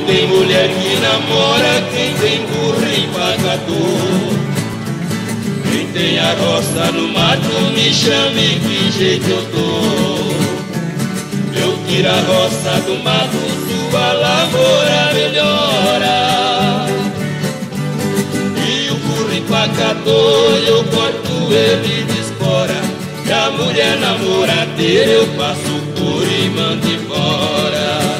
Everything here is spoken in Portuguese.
tem mulher que namora, quem tem burro empacador. Quem tem a roça no mato, me chame que jeito eu dou. Eu tiro a roça do mato, sua lavoura melhora. E o burro empacador, eu corto ele de espora. E a mulher namoradeira, eu passo por e mando embora.